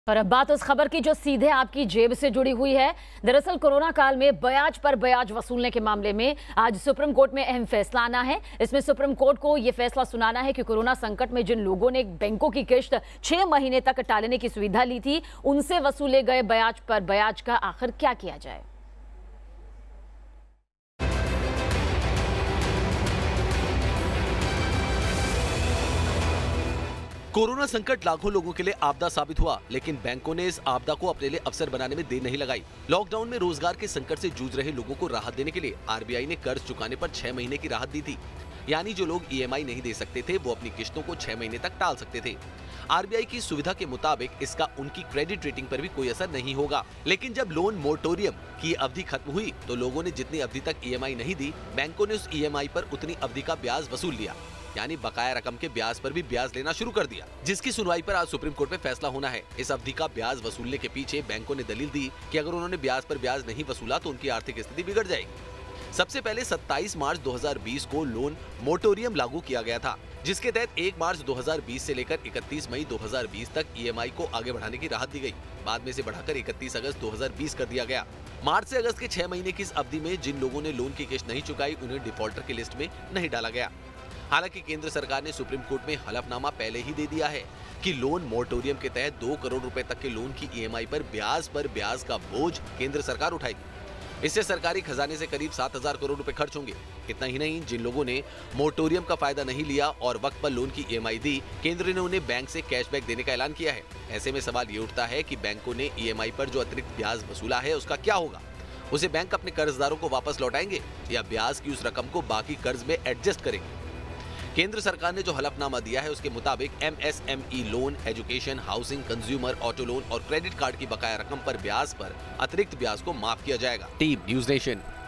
और अब बात उस खबर की जो सीधे आपकी जेब से जुड़ी हुई है। दरअसल कोरोना काल में ब्याज पर ब्याज वसूलने के मामले में आज सुप्रीम कोर्ट में अहम फैसला आना है। इसमें सुप्रीम कोर्ट को यह फैसला सुनाना है कि कोरोना संकट में जिन लोगों ने बैंकों की किश्त 6 महीने तक टालने की सुविधा ली थी, उनसे वसूले गए ब्याज पर ब्याज का आखिर क्या किया जाए। कोरोना संकट लाखों लोगों के लिए आपदा साबित हुआ, लेकिन बैंकों ने इस आपदा को अपने लिए अवसर बनाने में देर नहीं लगाई। लॉकडाउन में रोजगार के संकट से जूझ रहे लोगों को राहत देने के लिए आरबीआई ने कर्ज चुकाने पर 6 महीने की राहत दी थी। यानी जो लोग ईएमआई नहीं दे सकते थे, वो अपनी किश्तों को 6 महीने तक टाल सकते थे। आरबीआई की सुविधा के मुताबिक इसका उनकी क्रेडिट रेटिंग पर भी कोई असर नहीं होगा। लेकिन जब लोन मोरेटोरियम की अवधि खत्म हुई तो लोगों ने जितनी अवधि तक ईएमआई नहीं दी, बैंकों ने उस ईएमआई पर उतनी अवधि का ब्याज वसूल लिया। यानी बकाया रकम के ब्याज पर भी ब्याज लेना शुरू कर दिया, जिसकी सुनवाई पर आज सुप्रीम कोर्ट में फैसला होना है। इस अवधि का ब्याज वसूलने के पीछे बैंकों ने दलील दी कि अगर उन्होंने ब्याज पर ब्याज नहीं वसूला तो उनकी आर्थिक स्थिति बिगड़ जाएगी। सबसे पहले 27 मार्च 2020 को लोन मोरेटोरियम लागू किया गया था, जिसके तहत 1 मार्च 2020 से लेकर 31 मई 2020 तक ईएमआई को आगे बढ़ाने की राहत दी गई। बाद में इसे बढ़ाकर 31 अगस्त 2020 कर दिया गया। मार्च से अगस्त के 6 महीने की इस अवधि में जिन लोगों ने लोन की किश्त नहीं चुकाई, उन्हें डिफॉल्टर की लिस्ट में नहीं डाला गया। हालांकि केंद्र सरकार ने सुप्रीम कोर्ट में हलफनामा पहले ही दे दिया है कि लोन मोरेटोरियम के तहत 2 करोड़ रुपए तक के लोन की ईएमआई पर ब्याज का बोझ केंद्र सरकार उठाएगी। इससे सरकारी खजाने से करीब 7,000 करोड़ रुपए खर्च होंगे। इतना ही नहीं, जिन लोगों ने मोरेटोरियम का फायदा नहीं लिया और वक्त पर लोन की ईएमआई दी, केंद्र ने उन्हें बैंक से कैशबैक देने का ऐलान किया है। ऐसे में सवाल ये उठता है कि बैंकों ने ईएमआई पर जो अतिरिक्त ब्याज वसूला है, उसका क्या होगा? उसे बैंक अपने कर्जदारों को वापस लौटाएंगे या ब्याज की उस रकम को बाकी कर्ज में एडजस्ट करेंगे? केंद्र सरकार ने जो हलफनामा दिया है उसके मुताबिक MSME loan, education, housing, consumer, auto loan और क्रेडिट कार्ड की बकाया रकम पर अतिरिक्त ब्याज को माफ किया जाएगा। Team News nation.